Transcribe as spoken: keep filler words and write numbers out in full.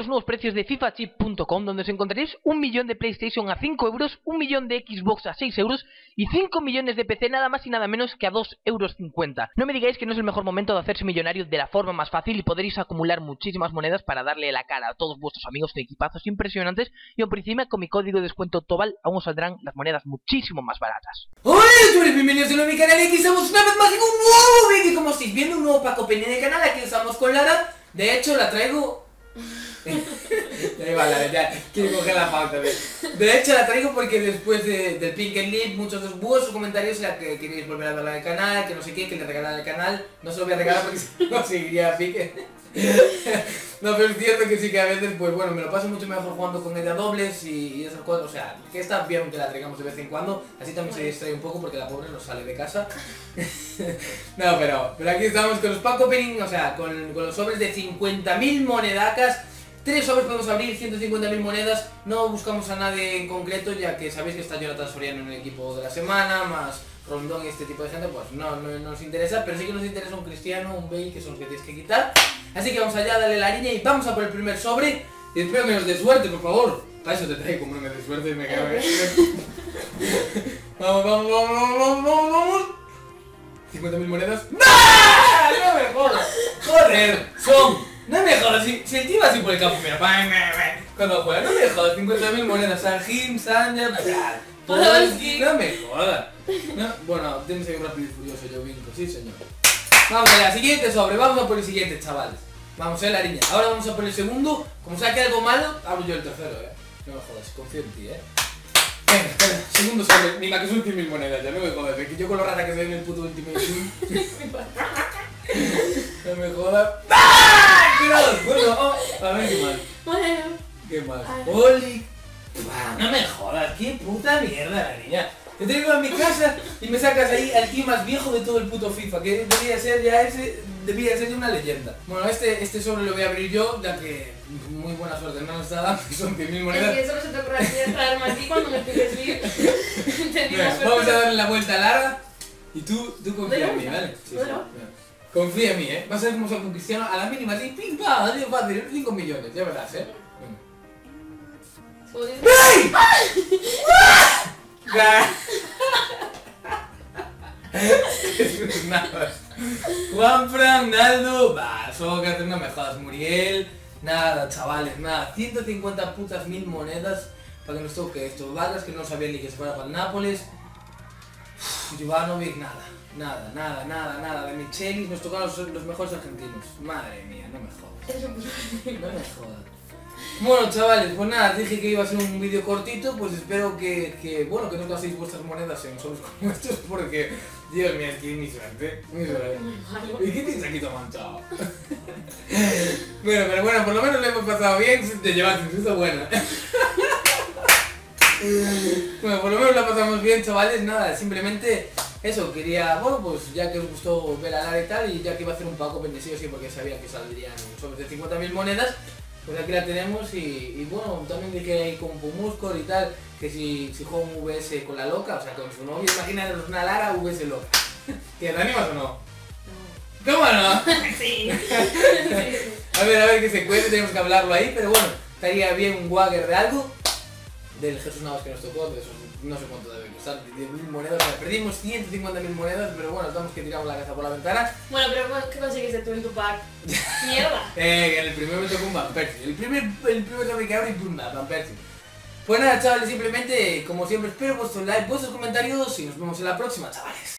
los nuevos precios de FIFA Chip punto com, donde os encontraréis un millón de PlayStation a cinco euros, un millón de Xbox a seis euros y cinco millones de P C nada más y nada menos que a dos euros cincuenta. No me digáis que no es el mejor momento de hacerse millonario de la forma más fácil y podréis acumular muchísimas monedas para darle la cara a todos vuestros amigos de equipazos impresionantes, y aún por encima con mi código de descuento TOBAL aún os saldrán las monedas muchísimo más baratas. Hola youtubers, bienvenidos de nuevo a mi canal y aquí estamos una vez más en un nuevo vídeo. Como estáis viendo, un nuevo Paco Peña de canal. Aquí estamos con Lara. De hecho la traigo... ya iba Lara, ya quiero coger la pauta. De hecho la traigo porque después de, del Pink and Lip, muchos de vuestros comentarios era que queréis volver a darle al canal, que no sé qué, que le regalara el canal. No se lo voy a regalar porque si no seguiría a pique. No, pero es cierto que sí, que a veces, pues bueno, me lo paso mucho mejor jugando con ella dobles y, y esas cosas. O sea, que está bien que la traigamos de vez en cuando, así también se distrae un poco porque la pobre no sale de casa. No, pero, pero aquí estamos con los pack opening, o sea, con, con los sobres de cincuenta mil monedacas. Tres sobres podemos abrir, ciento cincuenta mil monedas. No buscamos a nadie en concreto, ya que sabéis que está Jonathan Soriano en el equipo de la semana, más Rondón y este tipo de gente, pues no, no, no nos interesa, pero sí que nos interesa un Cristiano, un Bale, que son los que tienes que quitar. Así que vamos allá, dale la línea y vamos a por el primer sobre. Y espero que nos dé suerte, por favor. Para eso te traigo, como no me dé suerte, me cago en... Vamos, vamos, vamos, vamos, vamos, vamos. cincuenta mil monedas. ¡No! ¡No me jodas! ¡Joder! Son... No me jodas, si, si el tío va así por el campo, mira, cuando juega, no me jodas, cincuenta mil monedas, Sanjim, Sander, Podolski, no me jodas. No, bueno, tienes ahí un rápido y furioso, yo vinco, sí señor. Vamos a la siguiente sobre, vamos a por el siguiente, chavales. Vamos a ver la línea, ahora vamos a por el segundo, como saque algo malo, abro yo el tercero, eh. No me jodas, confío en ti, eh. Venga, espera, segundo sobre, ni más que son cien mil monedas, ya no me jodas, que yo con lo rata que soy en el puto Ultimate Team. No me jodas. ¡Ah! ¡Cuidado! Bueno, oh, a ver qué mal. Bueno. ¿Qué más? ¡Oli! No me jodas, qué puta mierda la niña. Te traigo a mi casa y me sacas ahí al tío más viejo de todo el puto FIFA, que debía ser ya ese, debía ser ya una leyenda. Bueno, este, este sobre lo voy a abrir yo, ya que muy buena suerte no nos está dando, son cien mil monedas. Es que eso no se te ocurre a traerme aquí cuando me pides ir. Bueno, vamos a darle la vuelta a Lara y tú, tú confía en mí, ¿vale? Sí, bueno. Sí. Confía en mí, ¿eh? Vas a ver cómo soy con Cristiano a la mínima, así, pim, pam, así fácil, cinco millones, ya verás, ¿eh? ¡Ey! Nada. Juan Fran, Naldo, bah, Sócrates, no me jodas, Muriel, nada, chavales, nada, ciento cincuenta putas mil monedas para que nos toque esto, Vargas que no sabía ni que se fuera para el Nápoles, Jovanovic, nada, nada, nada, nada, nada, de Michelis nos tocaron los, los mejores argentinos, madre mía, no me jodas, no me jodas. Bueno chavales, pues nada, dije que iba a ser un vídeo cortito, pues espero que, que bueno, que no gastéis vuestras monedas en solos como estos, porque, Dios mío, es que mi suerte, mi suerte. ¿Y qué tienes aquí todo manchado? Bueno, pero bueno, por lo menos le hemos pasado bien, te llevaste un susto bueno. Bueno, por lo menos la pasamos bien chavales, nada, simplemente eso, quería, bueno, pues ya que os gustó ver a Lara y tal, y ya que iba a hacer un Paco bendecido, sí, porque sabía que saldrían sobre de cincuenta mil monedas, pues aquí la tenemos y, y bueno, también dije ahí con Pumuscor y tal, que si, si juega un V S con la loca, o sea, con su novia, imagínate una Lara V S loca. ¿Qué, te animas o no? No. ¿Cómo no? Sí. A ver, a ver que se cuente, tenemos que hablarlo ahí, pero bueno, estaría bien un Wagger de algo, del Jesús Navas que nos tocó, de esos no sé cuánto debe costar, diez mil monedas, o sea, perdimos ciento cincuenta mil monedas, pero bueno, estamos que tiramos la cabeza por la ventana. Bueno, pero ¿qué conseguiste tú en tu pack? Mierda. Eh, en el primero me tocó un Van Persie, el primer, el primer sobre que abre y pum, Van Persie. Pues nada chavales, simplemente, como siempre, espero vuestros likes, vuestros comentarios y nos vemos en la próxima, chavales.